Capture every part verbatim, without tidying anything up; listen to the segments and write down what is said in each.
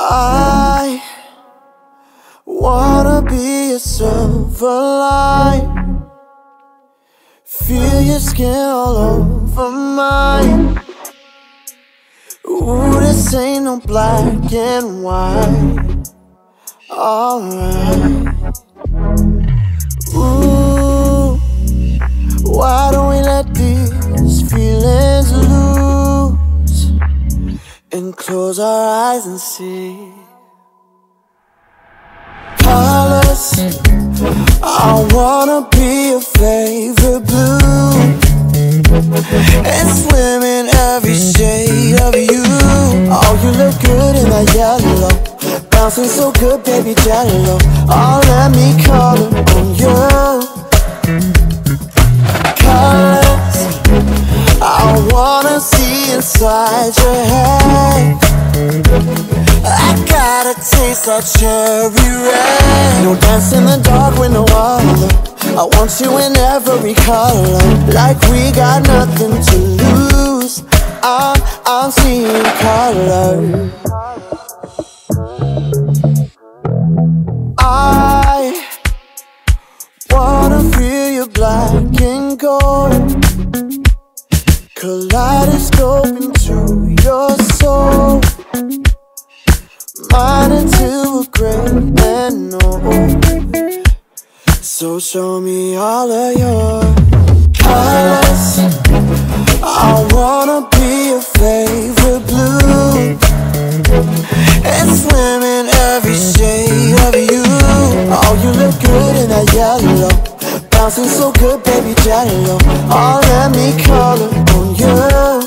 I wanna be a silver line, feel your skin all over mine. Ooh, this ain't no black and white. Alright. Ooh, why don't we let these feelings loose and close our eyes and see colors? I wanna be your favorite blue and swim in every shade of you. Oh, you look good in that yellow, bouncing so good, baby, jello. Oh, let me color on you. Colors, I wanna see inside your head. I gotta taste that cherry red. No dance in the dark with no other. I want you in every color, like we got nothing to lose. I'm, I'm seeing color. I wanna feel your black and gold, kaleidoscope into your soul, mine into a gray and old. So show me all of your colors. I wanna be your favorite blue and swim in every shade of you. Oh, you look good in that yellow, bouncing so good, baby, jello. Oh, let me color on you.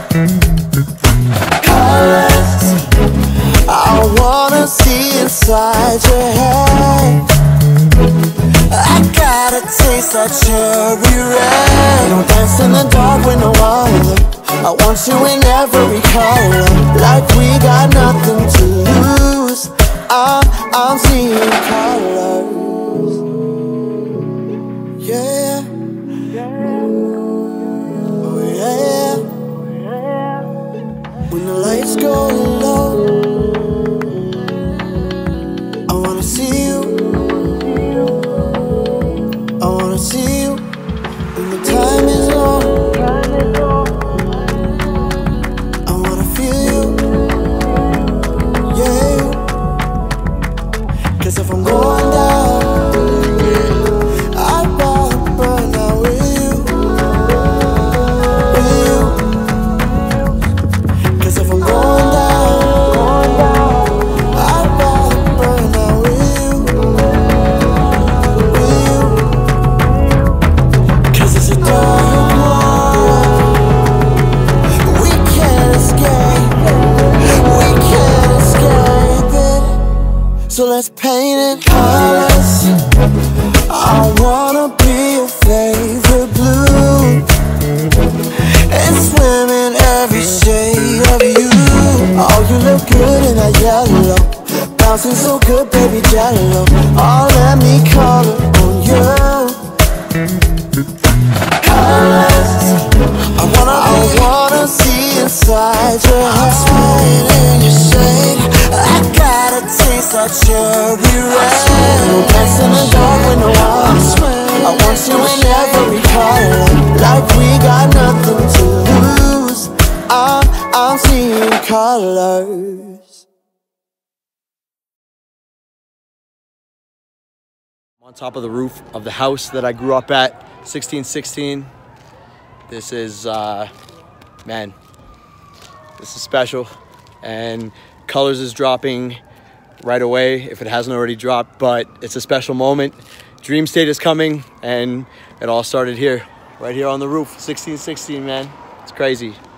Colors, I wanna see inside your head. I gotta taste that cherry red. No dance in the dark with no other. I want you in every color, like we got nothing to lose. I'm, I'm seeing colors. Yeah. Oh yeah. When the lights go low, I wanna see you. I wanna see you when the time is long. I wanna feel you, yeah. Cause if I'm going down, I'd rather burn out with you, with you. Cause if I'm going down, I'd rather burn out with you, with you. Cause it's a dark world, we can't escape it, we can't escape it. So let's paint it colors. I wanna be your favorite blue and swim in every shade of you. Oh, you look good in that yellow, bouncing so good, baby, jello. Oh, let me color on you. Colors, I wanna, I wanna see inside your head. I'm sweating in your shade. I gotta taste that cherry red. No dance in the dark with no other. I want you in every color, like we got nothing to lose. I'm, I'm seeing colors. I'm on top of the roof of the house that I grew up at, sixteen sixteen. This is, uh, man, this is special. And Colors is dropping right away if it hasn't already dropped, but it's a special moment. Dreamstate is coming, and it all started here, right here on the roof, sixteen sixteen, man. It's crazy.